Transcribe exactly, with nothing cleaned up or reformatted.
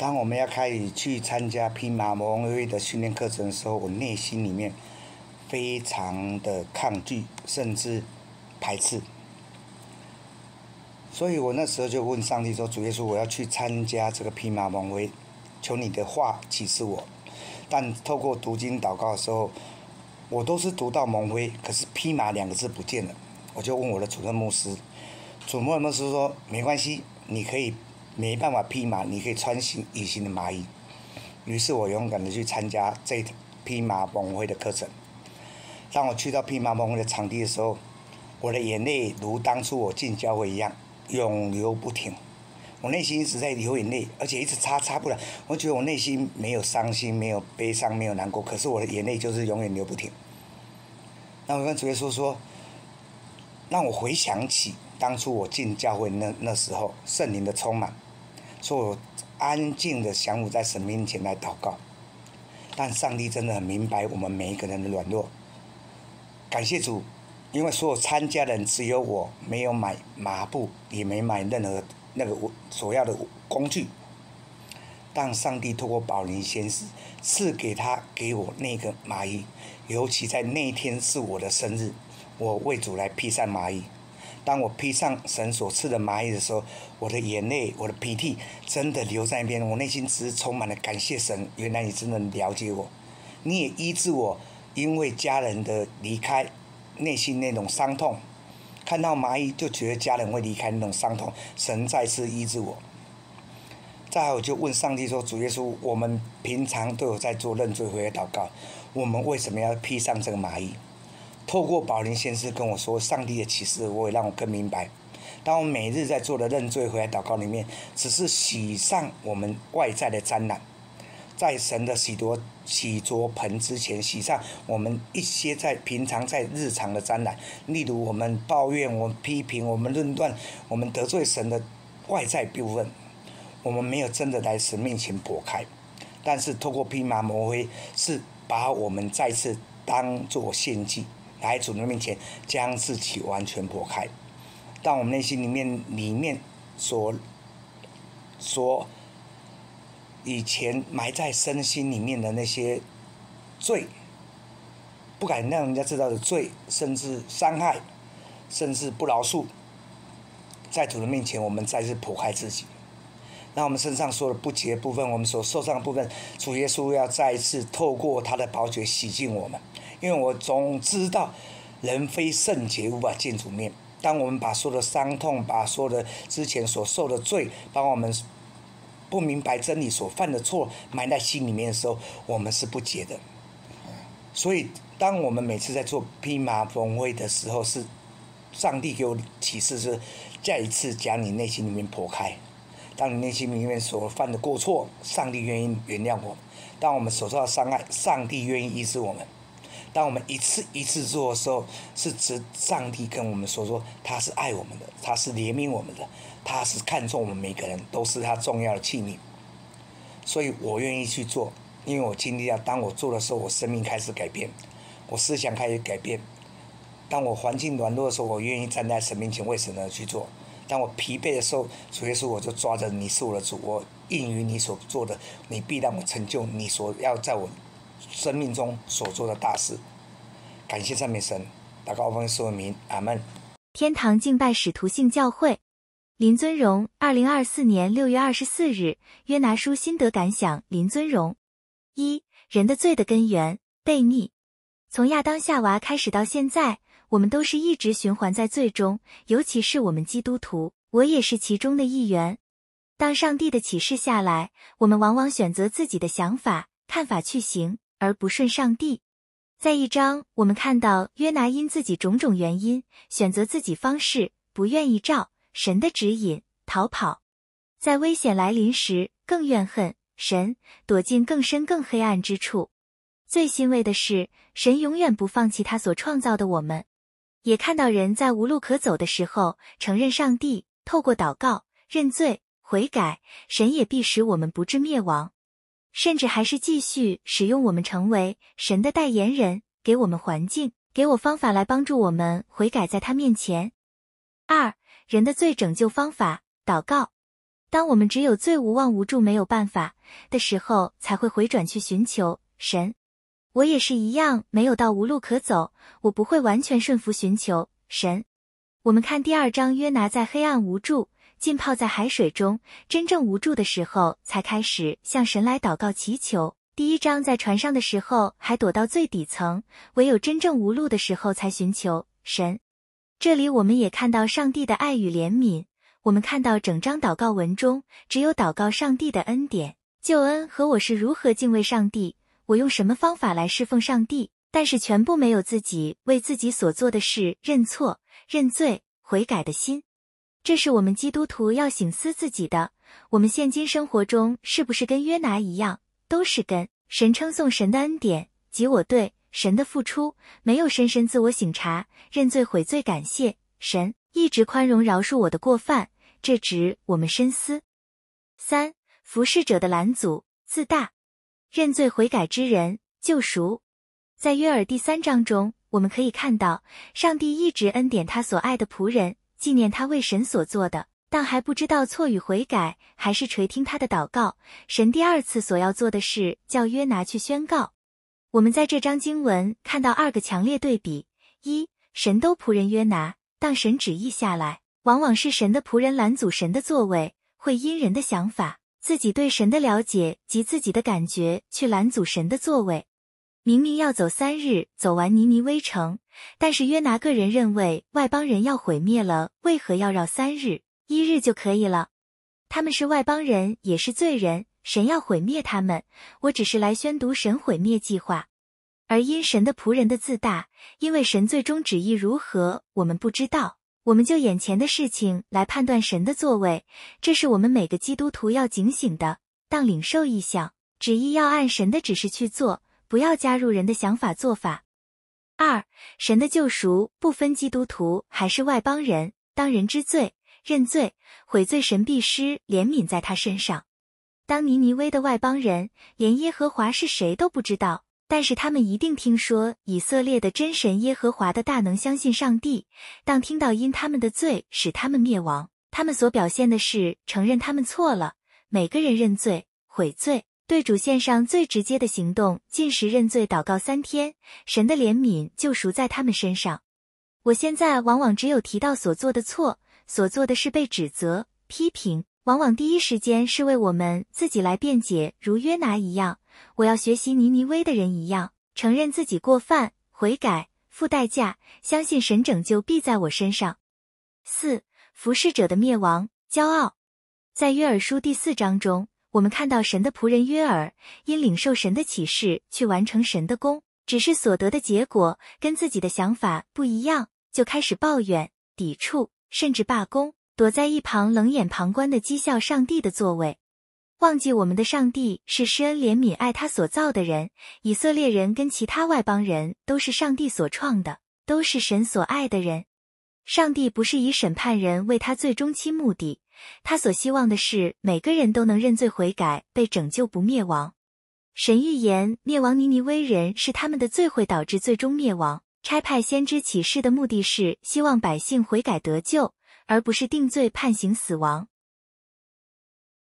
当我们要开始去参加披麻蒙威的训练课程的时候，我内心里面非常的抗拒，甚至排斥。所以我那时候就问上帝说：“主耶稣，我要去参加这个披麻蒙威，求你的话启示我。”但透过读经祷告的时候，我都是读到蒙威，可是披麻两个字不见了。我就问我的主任牧师，主任牧师说：“没关系，你可以没办法披麻，你可以穿行隐形的麻衣。”于是我勇敢的去参加这披麻蒙威的课程。当我去到披麻蒙威的场地的时候，我的眼泪如当初我进教会一样，永流不停。我内心一直在流眼泪，而且一直擦擦不了。我觉得我内心没有伤心，没有悲伤，没有难过，可是我的眼泪就是永远流不停。那我跟主耶稣说，让我回想起当初我进教会那那时候圣灵的充满，所以我安静的降服在神面前来祷告。但上帝真的很明白我们每一个人的软弱。感谢主，因为所有参加的人只有我没有买麻布，也没买任何那个所要的工具。但上帝透过宝林先生赐给他给我那个麻衣，尤其在那一天是我的生日，我为主来披上麻衣。当我披上神所赐的麻衣的时候，我的眼泪，我的鼻涕真的流在那边，我内心只是充满了感谢神，原来你真的了解我，你也医治我因为家人的离开内心那种伤痛，看到麻衣就觉得家人会离开那种伤痛，神再次医治我。再来我就问上帝说，主耶稣，我们平常都有在做认罪悔改祷告，我们为什么要披上这个麻衣？透过宝林先生跟我说上帝的启示，我也让我更明白，当我们每日在做的认罪悔改祷告里面，只是洗上我们外在的沾染，在神的洗濯洗濯盆之前洗上我们一些在平常在日常的沾染，例如我们抱怨，我们批评，我们论断，我们得罪神的外在部分，我们没有真的来神面前剖开。但是透过披麻蒙威，是把我们再次当作献祭来主人面前，将自己完全剖开。当我们内心里面里面所所以前埋在身心里面的那些罪，不敢让人家知道的罪，甚至伤害，甚至不饶恕，在主人面前，我们再次剖开自己。那我们身上所有的不洁的部分，我们所受伤的部分，主耶稣要再一次透过他的宝血洗净我们。因为我总知道人非圣洁无法见主面。当我们把所有的伤痛，把所有的之前所受的罪，把我们不明白真理所犯的错埋在心里面的时候，我们是不洁的。所以当我们每次在做披麻蒙威的时候，是上帝给我启示，是再一次将你内心里面剖开。当你内心里面所犯的过错，上帝愿意原谅我们；当我们所受到伤害，上帝愿意医治我们。当我们一次一次做的时候，是指上帝跟我们说说，他是爱我们的，他是怜悯我们的，他是看重我们每个人，都是他重要的器皿。所以我愿意去做，因为我经历到，当我做的时候，我生命开始改变，我思想开始改变。当我环境软弱的时候，我愿意站在神面前为神而去做。当我疲惫的时候，主耶稣，我就抓着你是我的主，我应于你所做的，你必让我成就你所要在我生命中所做的大事。感谢赞美神，祷告奉耶稣名，阿们。 天堂敬拜使徒性教会林尊荣，二零二四年六月二十四日，约拿书心得感想。林尊荣：一、人的罪的根源，悖逆。从亚当夏娃开始到现在，我们都是一直循环在罪中，尤其是我们基督徒，我也是其中的一员。当上帝的启示下来，我们往往选择自己的想法、看法去行，而不顺上帝。在一章，我们看到约拿因自己种种原因，选择自己方式，不愿意照神的指引逃跑。在危险来临时，更怨恨神，躲进更深更黑暗之处。最欣慰的是，神永远不放弃他所创造的我们。也看到人在无路可走的时候，承认上帝，透过祷告、认罪、悔改，神也必使我们不致灭亡。甚至还是继续使用我们成为神的代言人，给我们环境，给我方法来帮助我们悔改在他面前。二、人的罪拯救方法，祷告。 当我们只有最无望无助没有办法的时候，才会回转去寻求神。我也是一样，没有到无路可走，我不会完全顺服寻求神。我们看第二章，约拿在黑暗无助，浸泡在海水中，真正无助的时候才开始向神来祷告祈求。第一章在船上的时候还躲到最底层，唯有真正无路的时候才寻求神。这里我们也看到上帝的爱与怜悯。我们看到整章祷告文中，只有祷告上帝的恩典、救恩和我是如何敬畏上帝，我用什么方法来侍奉上帝，但是全部没有自己为自己所做的事认错、认罪、悔改的心。这是我们基督徒要省思自己的。我们现今生活中是不是跟约拿一样，都是跟神称颂神的恩典及我对神的付出，没有深深自我省察、认罪悔罪感谢神，一直宽容饶恕我的过犯，这值我们深思。三、服侍者的拦阻、自大。认罪悔改之人，救赎。在约珥第三章中，我们可以看到，上帝一直恩典他所爱的仆人，纪念他为神所做的，但还不知道错与悔改，还是垂听他的祷告。神第二次所要做的是叫约拿去宣告。我们在这章经文看到二个强烈对比：一、神都仆人约拿，当神旨意下来，往往是神的仆人拦阻神的作为，会因人的想法、自己对神的了解及自己的感觉去拦阻神的作为。明明要走三日走完尼尼微城，但是约拿个人认为外邦人要毁灭了，为何要绕三日？一日就可以了。他们是外邦人，也是罪人，神要毁灭他们，我只是来宣读神毁灭计划。而因神的仆人的自大，因为神最终旨意如何，我们不知道，我们就眼前的事情来判断神的作为，这是我们每个基督徒要警醒的。当领受意象、旨意要按神的指示去做，不要加入人的想法做法。二、神的救赎不分基督徒还是外邦人，当人知罪、认罪、悔罪，神必施怜悯在他身上。当尼尼微的外邦人连耶和华是谁都不知道，但是他们一定听说以色列的真神耶和华的大能，相信上帝。当听到因他们的罪使他们灭亡，他们所表现的是承认他们错了，每个人认罪、悔罪，对主献上最直接的行动，禁食认罪祷告三天，神的怜悯救赎在他们身上。我现在往往只有提到所做的错，所做的是被指责、批评，往往第一时间是为我们自己来辩解，如约拿一样，我要学习尼尼微的人一样，承认自己过犯，悔改，付代价，相信神拯救必在我身上。四、服侍者的灭亡、骄傲。在约珥书第四章中，我们看到神的仆人约珥因领受神的启示去完成神的工，只是所得的结果跟自己的想法不一样，就开始抱怨、抵触，甚至罢工，躲在一旁冷眼旁观的讥笑上帝的作为。忘记我们的上帝是施恩怜悯爱他所造的人，以色列人跟其他外邦人都是上帝所创的，都是神所爱的人。上帝不是以审判人为他最终期目的，他所希望的是每个人都能认罪悔改，被拯救不灭亡。神预言灭亡尼尼微人是他们的罪会导致最终灭亡，差派先知启示的目的是希望百姓悔改得救，而不是定罪判刑死亡。